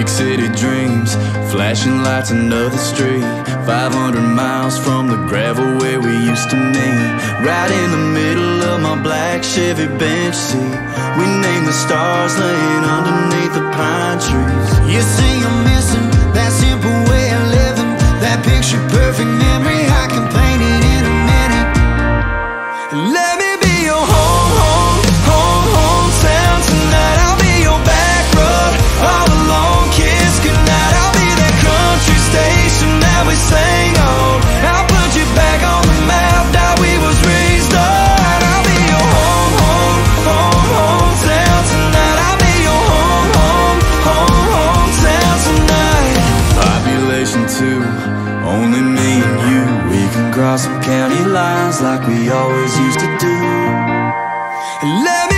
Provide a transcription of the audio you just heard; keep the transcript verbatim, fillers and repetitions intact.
Big city dreams, flashing lights, another street, five hundred miles from the gravel where we used to meet. Right in the middle of my black Chevy bench seat, we named the stars laying underneath the pine trees. You say you're missing that simple way of living, that picture perfect memory I can paint it in a minute. Let me be your home, home, home, hometown tonight. I'll be your back road, all alone, kiss goodnight. I'll be that country station that we sang on. I'll put you back on the map that we was raised on. I'll be your home, home, home, hometown tonight. I'll be your home, home, home, hometown tonight. Population two, only me and you. We can cross some county lines like we always used to do. Let me